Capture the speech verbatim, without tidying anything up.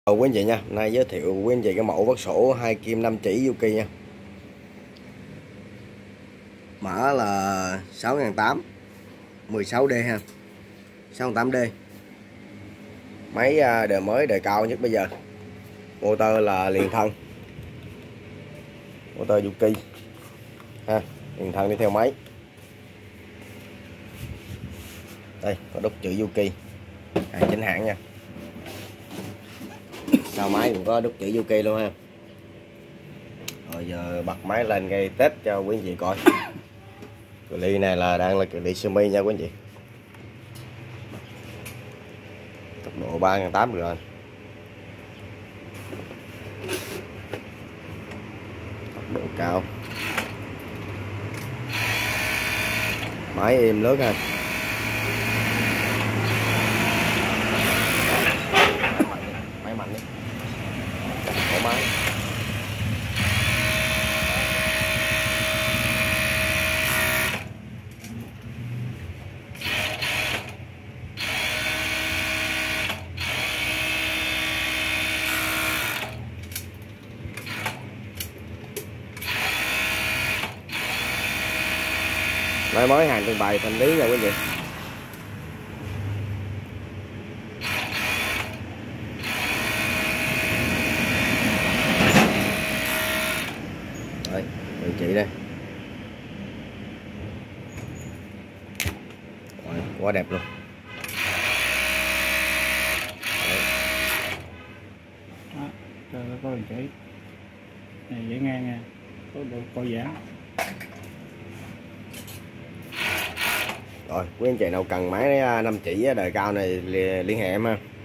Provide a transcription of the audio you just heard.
Chào quý anh chị nha, hôm nay giới thiệu quý anh chị cái mẫu vớt sổ hai kim năm chỉ Yuki nha. Mã là sáu nghìn tám trăm, mười sáu D ha. sáu nghìn tám trăm D. Máy đời mới, đời cao nhất bây giờ. Motor là liền thân. Motor Yuki. Ha, liền thân đi theo máy. Đây, có đúc chữ Yuki. Hàng chính hãng nha. Sau máy cũng có đúc chữ Yuki luôn ha. Rồi giờ bật máy lên gây test cho quý anh chị coi. Cự ly này là đang là cự ly semi nha quý anh chị. Tốc độ ba nghìn tám trăm rồi. Tốc độ cao. Máy êm lướt ha. Máy mạnh đi. Cổ máy. Máy mới hàng trưng bày thanh lý nha quý vị. Đây, vị trí đây. Rồi, quá đẹp luôn. Đó, cho có vị trí này dễ ngang nha, có độ co giãn. Rồi, quý anh chị nào cần máy năm chỉ đời cao này liên hệ em ha.